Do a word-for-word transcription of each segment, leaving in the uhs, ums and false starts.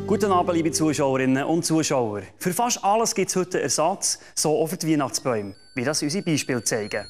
Guten Abend, liebe Zuschauerinnen und Zuschauer. Für fast alles gibt es heute Ersatz, so auch für die Weihnachtsbäume, wie das unsere Beispiele zeigen.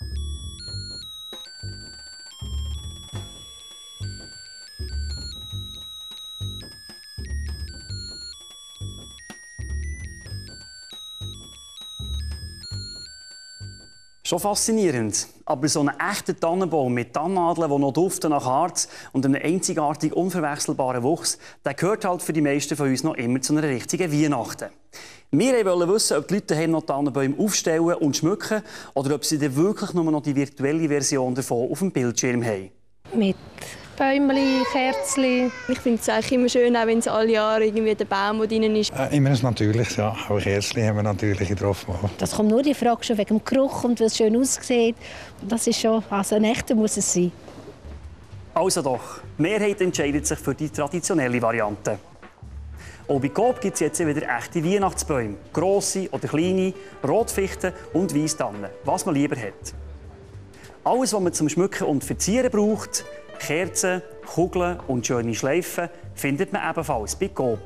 Schon faszinierend. Aber so einen echten Tannenbaum mit Tannennadeln, die noch duften nach Harz und einem einzigartig unverwechselbaren Wuchs, der gehört halt für die meisten von uns noch immer zu einer richtigen Weihnachten. Wir wollten wissen, ob die Leute daheim noch Tannenbäume aufstellen und schmücken oder ob sie dann wirklich nur noch die virtuelle Version davon auf dem Bildschirm haben. Mit Bäumchen, Kerzchen. Ich finde es eigentlich immer schön, auch wenn es alle Jahre irgendwie der Baum, der drin ist. Äh, immer ein natürliches, ja. Auch Kerzchen haben wir natürlich drauf. Das kommt nur die Frage schon wegen dem Geruch und wie es schön aussieht. Das ist schon, also ein echter muss es sein. Also doch, die Mehrheit entscheidet sich für die traditionelle Variante. Auch bei Coop gibt es jetzt wieder echte Weihnachtsbäume. Grosse oder kleine, Rotfichten und Weisstannen, was man lieber hat. Alles, was man zum Schmücken und Verzieren braucht, Kerzen, Kugeln und schöne Schleifen, findet man ebenfalls bei Coop.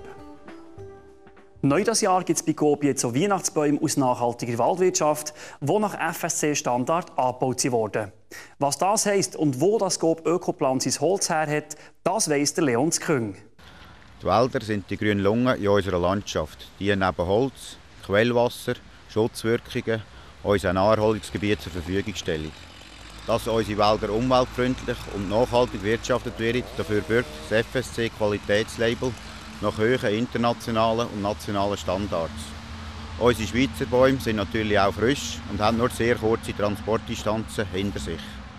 Neu dieses Jahr gibt es bei Coop jetzt auch Weihnachtsbäume aus nachhaltiger Waldwirtschaft, die nach F S C-Standard angebaut wurden. Was das heisst und wo das Coop Ökoplan sein Holz her hat, das weiss der Leon Küng. Die Wälder sind die grünen Lungen in unserer Landschaft. Die neben Holz, Quellwasser, Schutzwirkungen unser Naherholungsgebiet zur Verfügung stellen. Dass unsere Wälder umweltfreundlich und nachhaltig wirtschaftet werden, dafür bürgt das F S C-Qualitätslabel nach hohen internationalen und nationalen Standards. Unsere Schweizer Bäume sind natürlich auch frisch und haben nur sehr kurze Transportdistanzen hinter sich.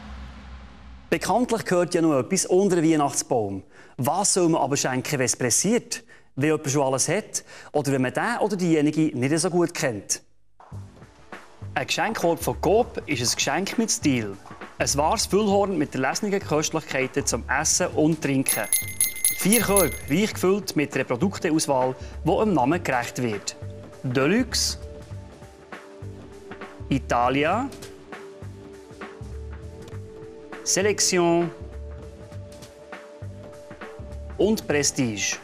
Bekanntlich gehört ja noch etwas unter den Weihnachtsbaum. Was soll man aber schenken, wenn es pressiert? Wenn jemand schon alles hat? Oder wenn man den oder diejenige nicht so gut kennt? Ein Geschenkkorb von Coop ist ein Geschenk mit Stil. Ein wahres Füllhorn mit erlesenen Köstlichkeiten zum Essen und Trinken. Vier Körbe, reich gefüllt mit einer Produkteauswahl, die dem Namen gerecht wird. Deluxe, Italia, Selection und Prestige.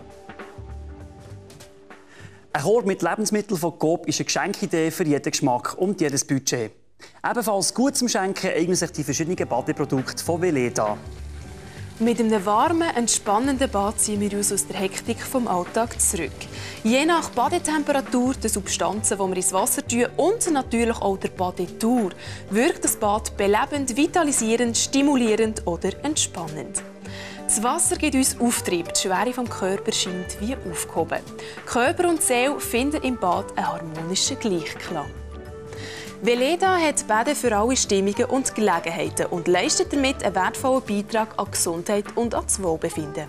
Ein Korb mit Lebensmitteln von Coop ist eine Geschenkidee für jeden Geschmack und jedes Budget. Ebenfalls gut zum Schenken eignen sich die verschiedenen Badeprodukte von Veleda. Mit einem warmen, entspannenden Bad ziehen wir uns aus der Hektik vom Alltag zurück. Je nach Badetemperatur, den Substanzen, die wir ins Wasser tun und natürlich auch der Badetour, wirkt das Bad belebend, vitalisierend, stimulierend oder entspannend. Das Wasser gibt uns Auftrieb, die Schwere vom Körper scheint wie aufgehoben. Körper und Seele finden im Bad einen harmonischen Gleichklang. Veleda hat Bäder für alle Stimmungen und Gelegenheiten und leistet damit einen wertvollen Beitrag an die Gesundheit und an das Wohlbefinden.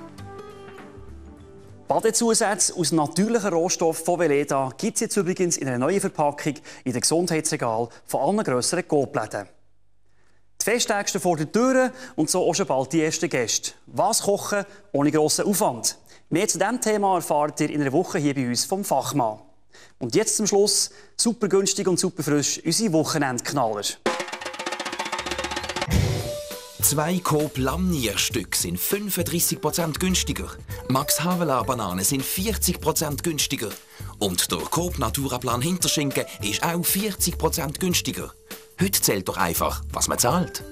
Badezusätze aus natürlichen Rohstoffen von Veleda gibt es jetzt übrigens in einer neuen Verpackung in den Gesundheitsregalen von allen grösseren Coop-Läden. Die Festtage stehen vor der Tür und so auch schon bald die ersten Gäste. Was kochen ohne grossen Aufwand? Mehr zu diesem Thema erfahrt ihr in einer Woche hier bei uns vom Fachmann. Und jetzt zum Schluss, super günstig und super frisch, unsere Wochenendknaller. Zwei Coop Lamnier-Stücke sind fünfunddreissig Prozent günstiger. Max Havelaar-Bananen sind vierzig Prozent günstiger. Und der Coop Naturaplan Hinterschinken ist auch vierzig Prozent günstiger. Heute zählt doch einfach, was man zahlt.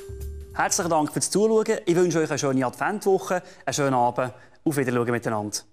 Herzlichen Dank fürs Zuschauen. Ich wünsche euch eine schöne Adventwoche, einen schönen Abend. Auf Wiedersehen miteinander.